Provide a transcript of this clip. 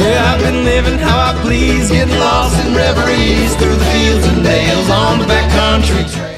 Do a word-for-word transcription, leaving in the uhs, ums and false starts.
Yeah, I've been living how I please, getting lost in reveries through the fields and dales on the backcountry trail.